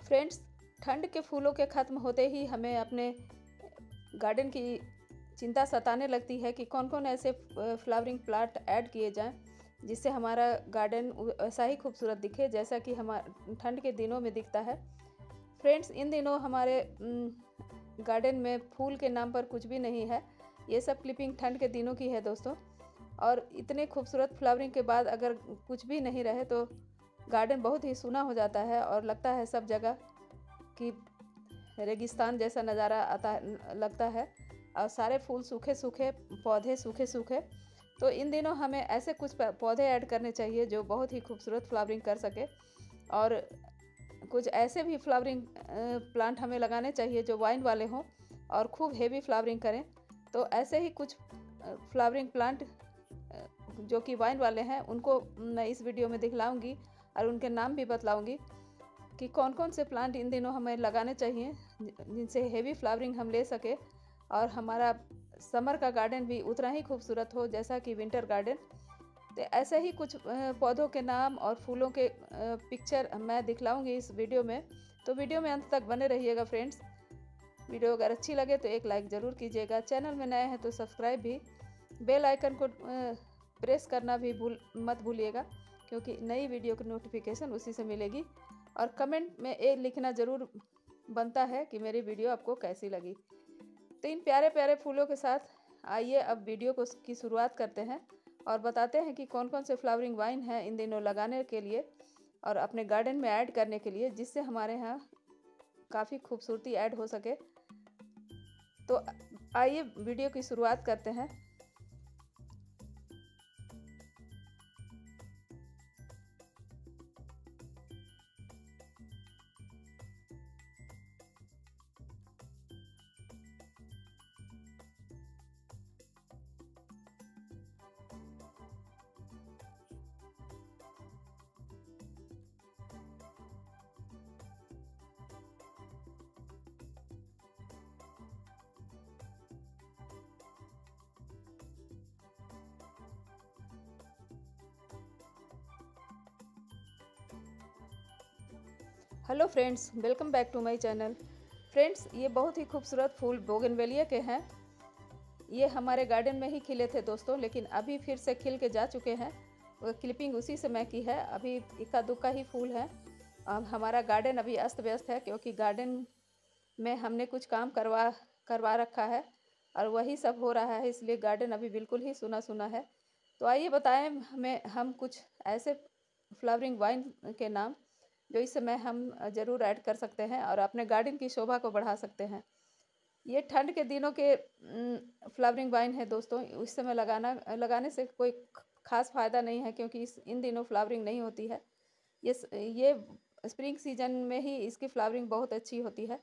Friends, ठंड के फूलों के ख़त्म होते ही हमें अपने गार्डन की चिंता सताने लगती है कि कौन कौन ऐसे फ्लावरिंग प्लांट ऐड किए जाएं जिससे हमारा गार्डन ऐसा ही खूबसूरत दिखे जैसा कि हमारे ठंड के दिनों में दिखता है। फ्रेंड्स, इन दिनों हमारे गार्डन में फूल के नाम पर कुछ भी नहीं है। ये सब क्लिपिंग ठंड के दिनों की है दोस्तों। और इतने खूबसूरत फ्लावरिंग के बाद अगर कुछ भी नहीं रहे तो गार्डन बहुत ही सूना हो जाता है और लगता है सब जगह कि रेगिस्तान जैसा नज़ारा लगता है और सारे फूल सूखे सूखे, पौधे सूखे सूखे। तो इन दिनों हमें ऐसे कुछ पौधे ऐड करने चाहिए जो बहुत ही खूबसूरत फ्लावरिंग कर सके, और कुछ ऐसे भी फ्लावरिंग प्लांट हमें लगाने चाहिए जो वाइन वाले हों और खूब हेवी फ्लावरिंग करें। तो ऐसे ही कुछ फ्लावरिंग प्लांट जो कि वाइन वाले हैं उनको मैं इस वीडियो में दिखलाऊंगी और उनके नाम भी बतलाऊंगी कि कौन कौन से प्लांट इन दिनों हमें लगाने चाहिए जिनसे हेवी फ्लावरिंग हम ले सके और हमारा समर का गार्डन भी उतना ही खूबसूरत हो जैसा कि विंटर गार्डन। तो ऐसे ही कुछ पौधों के नाम और फूलों के पिक्चर मैं दिखलाऊंगी इस वीडियो में। तो वीडियो में अंत तक बने रहिएगा फ्रेंड्स। वीडियो अगर अच्छी लगे तो एक लाइक ज़रूर कीजिएगा। चैनल में नए हैं तो सब्सक्राइब भी, बेल आइकन को प्रेस करना भी मत भूलिएगा, क्योंकि नई वीडियो की नोटिफिकेशन उसी से मिलेगी। और कमेंट में ये लिखना ज़रूर बनता है कि मेरी वीडियो आपको कैसी लगी। तो इन प्यारे प्यारे फूलों के साथ आइए अब वीडियो की शुरुआत करते हैं और बताते हैं कि कौन कौन से फ्लावरिंग वाइन हैं इन दिनों लगाने के लिए और अपने गार्डन में ऐड करने के लिए, जिससे हमारे यहाँ काफ़ी खूबसूरती ऐड हो सके। तो आइए वीडियो की शुरुआत करते हैं। Hello friends, welcome back to my channel. Friends, ये बहुत ही खूबसूरत फूल बोगनवेलिया के हैं। ये हमारे गार्डन में ही खिले थे दोस्तों, लेकिन अभी फिर से खिल के जा चुके हैं। वो क्लिपिंग उसी समय की है। अभी इक्का दुक्का ही फूल है। हमारा गार्डन अभी अस्त व्यस्त है क्योंकि गार्डन में हमने कुछ काम करवा रखा है और वही सब हो रहा है, इसलिए गार्डन अभी बिल्कुल ही सुना सुना है। तो आइए बताएं हम कुछ ऐसे फ्लावरिंग वाइन के नाम जो इस समय हम ज़रूर ऐड कर सकते हैं और अपने गार्डन की शोभा को बढ़ा सकते हैं। ये ठंड के दिनों के फ्लावरिंग वाइन है दोस्तों। इस समय लगाने से कोई ख़ास फ़ायदा नहीं है क्योंकि इन दिनों फ्लावरिंग नहीं होती है। ये स्प्रिंग सीजन में ही इसकी फ्लावरिंग बहुत अच्छी होती है।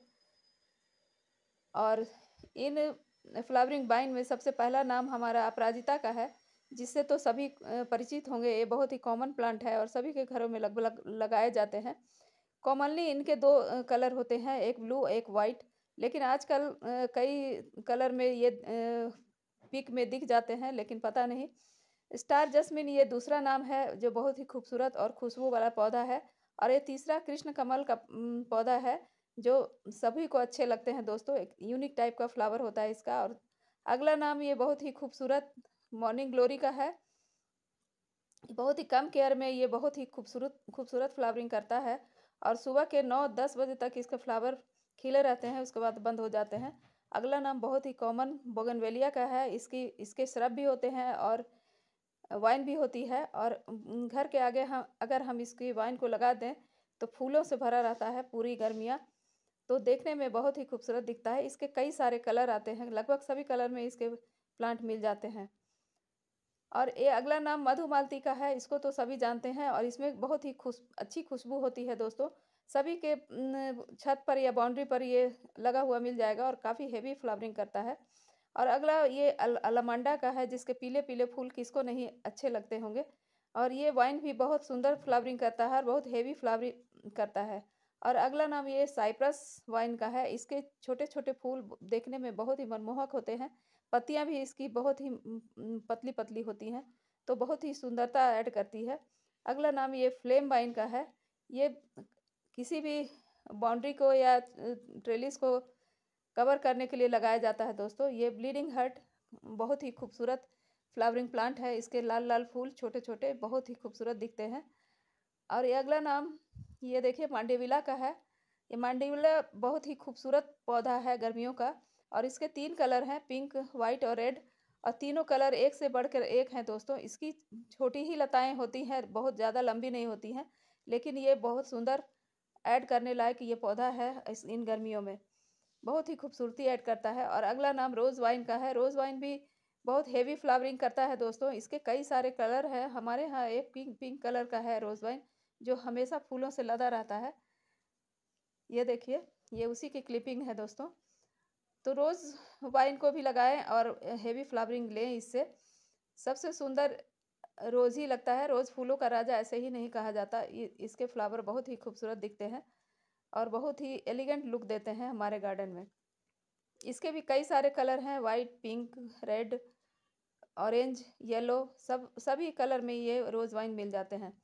और इन फ्लावरिंग वाइन में सबसे पहला नाम हमारा अपराजिता का है, जिससे तो सभी परिचित होंगे। ये बहुत ही कॉमन प्लांट है और सभी के घरों में लगभग लगाए जाते हैं। कॉमनली इनके दो कलर होते हैं, एक ब्लू एक वाइट, लेकिन आजकल कई कलर में ये पिक में दिख जाते हैं, लेकिन पता नहीं। स्टार जस्मिन ये दूसरा नाम है जो बहुत ही खूबसूरत और खुशबू वाला पौधा है। और ये तीसरा कृष्ण कमल का पौधा है जो सभी को अच्छे लगते हैं दोस्तों। एक यूनिक टाइप का फ्लावर होता है इसका। और अगला नाम ये बहुत ही खूबसूरत मॉर्निंग ग्लोरी का है। बहुत ही कम केयर में ये बहुत ही खूबसूरत फ्लावरिंग करता है और सुबह के 9-10 बजे तक इसके फ्लावर खिले रहते हैं, उसके बाद बंद हो जाते हैं। अगला नाम बहुत ही कॉमन बोगनवेलिया का है। इसके श्रब भी होते हैं और वाइन भी होती है। और घर के आगे अगर हम इसकी वाइन को लगा दें तो फूलों से भरा रहता है पूरी गर्मियाँ। तो देखने में बहुत ही खूबसूरत दिखता है। इसके कई सारे कलर आते हैं, लगभग सभी कलर में इसके प्लांट मिल जाते हैं। और ये अगला नाम मधुमालती का है। इसको तो सभी जानते हैं और इसमें बहुत ही अच्छी खुशबू होती है दोस्तों। सभी के छत पर या बाउंड्री पर ये लगा हुआ मिल जाएगा और काफ़ी हेवी फ्लावरिंग करता है। और अगला ये अलामांडा का है, जिसके पीले पीले फूल किसको नहीं अच्छे लगते होंगे। और ये वाइन भी बहुत सुंदर फ्लावरिंग करता है और बहुत हेवी फ्लावरिंग करता है। और अगला नाम ये साइप्रस वाइन का है। इसके छोटे छोटे फूल देखने में बहुत ही मनमोहक होते हैं। पत्तियां भी इसकी बहुत ही पतली पतली होती हैं, तो बहुत ही सुंदरता ऐड करती है। अगला नाम ये फ्लेम वाइन का है। ये किसी भी बाउंड्री को या ट्रेलिस को कवर करने के लिए लगाया जाता है दोस्तों। ये ब्लीडिंग हार्ट बहुत ही खूबसूरत फ्लावरिंग प्लांट है। इसके लाल लाल फूल छोटे छोटे बहुत ही खूबसूरत दिखते हैं। और ये अगला नाम ये देखिए मांडेविला का है। ये मांडेविला बहुत ही खूबसूरत पौधा है गर्मियों का, और इसके 3 कलर हैं, पिंक, वाइट और रेड, और तीनों कलर एक से बढ़कर एक हैं दोस्तों। इसकी छोटी ही लताएं होती हैं, बहुत ज़्यादा लंबी नहीं होती हैं, लेकिन ये बहुत सुंदर ऐड करने लायक ये पौधा है इन गर्मियों में, बहुत ही खूबसूरती ऐड करता है। और अगला नाम रोज़ वाइन का है। रोज़ वाइन भी बहुत हेवी फ्लावरिंग करता है दोस्तों। इसके कई सारे कलर हैं। हमारे यहाँ एक पिंक कलर का है रोज़ वाइन, जो हमेशा फूलों से लदा रहता है। ये देखिए, ये उसी की क्लिपिंग है दोस्तों। तो रोज़ वाइन को भी लगाएं और हेवी फ्लावरिंग लें। इससे सबसे सुंदर रोज़ ही लगता है। रोज़ फूलों का राजा ऐसे ही नहीं कहा जाता। इसके फ्लावर बहुत ही खूबसूरत दिखते हैं और बहुत ही एलिगेंट लुक देते हैं हमारे गार्डन में। इसके भी कई सारे कलर हैं, white, pink, red, orange, yellow, सभी कलर में ये रोज़ वाइन मिल जाते हैं।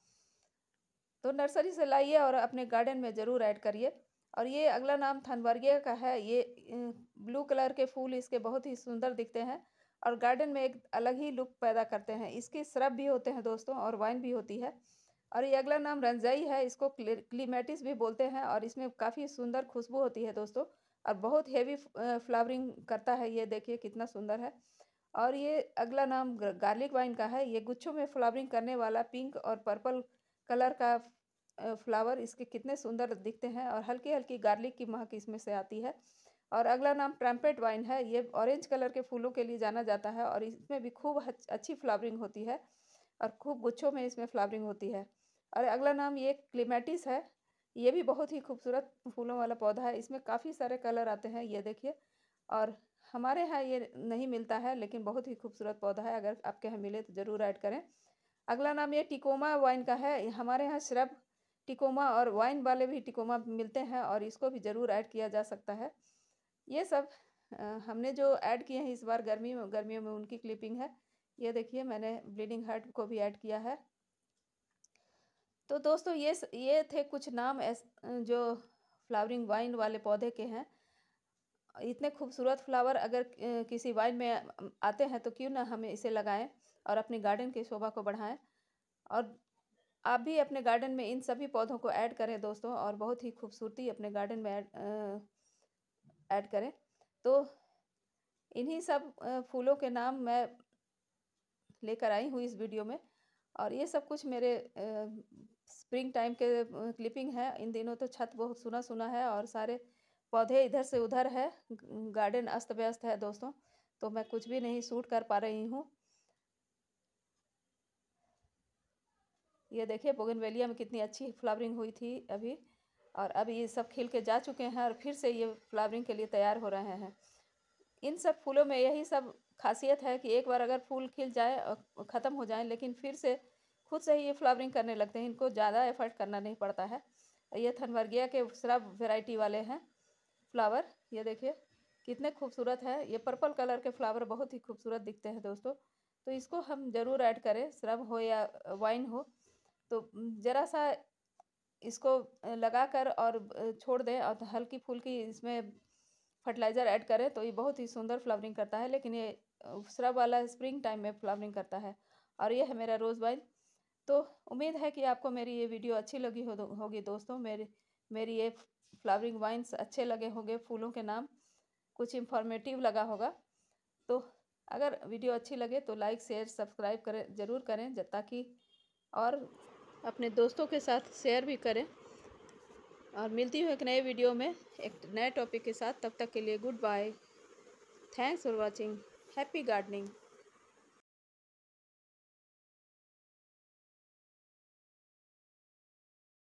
तो नर्सरी से लाइए और अपने गार्डन में ज़रूर ऐड करिए। और ये अगला नाम थनवर्गिया का है। ये ब्लू कलर के फूल इसके बहुत ही सुंदर दिखते हैं और गार्डन में एक अलग ही लुक पैदा करते हैं। इसके श्रब भी होते हैं दोस्तों और वाइन भी होती है। और ये अगला नाम रंजाई है। इसको क्लीमेटिस भी बोलते हैं और इसमें काफ़ी सुंदर खुशबू होती है दोस्तों, और बहुत हेवी फ्लावरिंग करता है। ये देखिए कितना सुंदर है। और ये अगला नाम गार्लिक वाइन का है। ये गुच्छों में फ्लावरिंग करने वाला पिंक और पर्पल कलर का फ्लावर इसके कितने सुंदर दिखते हैं और हल्की हल्की गार्लिक की महक इसमें से आती है। और अगला नाम ट्रम्पेट वाइन है। ये ऑरेंज कलर के फूलों के लिए जाना जाता है और इसमें भी खूब अच्छी फ्लावरिंग होती है और खूब गुच्छों में इसमें फ्लावरिंग होती है। और अगला नाम ये क्लीमेटिस है। ये भी बहुत ही खूबसूरत फूलों वाला पौधा है। इसमें काफ़ी सारे कलर आते हैं, ये देखिए। और हमारे यहाँ ये नहीं मिलता है, लेकिन बहुत ही खूबसूरत पौधा है। अगर आपके यहाँ मिले तो ज़रूर ऐड करें। अगला नाम ये टिकोमा वाइन का है। हमारे यहाँ श्रब टिकोमा और वाइन वाले भी टिकोमा मिलते हैं और इसको भी ज़रूर ऐड किया जा सकता है। ये सब हमने जो ऐड किए हैं इस बार गर्मियों में उनकी क्लिपिंग है। ये देखिए, मैंने ब्लीडिंग हार्ट को भी ऐड किया है। तो दोस्तों ये थे कुछ नाम जो फ्लावरिंग वाइन वाले पौधे के हैं। इतने खूबसूरत फ्लावर अगर किसी वाइन में आते हैं तो क्यों ना हमें इसे लगाएं और अपने गार्डन की शोभा को बढ़ाएं। और आप भी अपने गार्डन में इन सभी पौधों को ऐड करें दोस्तों, और बहुत ही खूबसूरती अपने गार्डन में ऐड करें। तो इन्हीं सब फूलों के नाम मैं लेकर आई हूँ इस वीडियो में। और ये सब कुछ मेरे स्प्रिंग टाइम के क्लिपिंग है। इन दिनों तो छत बहुत सुना सुना है और सारे पौधे इधर से उधर है, गार्डन अस्त व्यस्त है दोस्तों, तो मैं कुछ भी नहीं शूट कर पा रही हूँ। ये देखिए बोगनवेलिया में कितनी अच्छी फ्लावरिंग हुई थी अभी, और अब ये सब खिल के जा चुके हैं और फिर से ये फ्लावरिंग के लिए तैयार हो रहे हैं। इन सब फूलों में यही सब खासियत है कि एक बार अगर फूल खिल जाए और ख़त्म हो जाए, लेकिन फिर से खुद से ही ये फ्लावरिंग करने लगते हैं। इनको ज़्यादा एफर्ट करना नहीं पड़ता है। ये थनवर्गिया के श्रब वेराइटी वाले हैं फ्लावर। ये देखिए कितने खूबसूरत है। ये पर्पल कलर के फ्लावर बहुत ही खूबसूरत दिखते हैं दोस्तों। तो इसको हम ज़रूर ऐड करें, श्रब हो या वाइन हो। तो ज़रा सा इसको लगाकर और छोड़ दें और हल्की फुल्की इसमें फर्टिलाइज़र ऐड करें तो ये बहुत ही सुंदर फ्लावरिंग करता है। लेकिन ये श्रब वाला स्प्रिंग टाइम में फ्लावरिंग करता है। और ये है मेरा रोज़ वाइन। तो उम्मीद है कि आपको मेरी ये वीडियो अच्छी लगी होगी दोस्तों। मेरी ये फ्लावरिंग वाइन्स अच्छे लगे होंगे, फूलों के नाम कुछ इंफॉर्मेटिव लगा होगा। तो अगर वीडियो अच्छी लगे तो लाइक, शेयर, सब्सक्राइब करें, ज़रूर करें, ताकि और अपने दोस्तों के साथ शेयर भी करें। और मिलती हूँ एक नए वीडियो में एक नए टॉपिक के साथ। तब तक के लिए good bye. Thanks for watching. Happy gardening.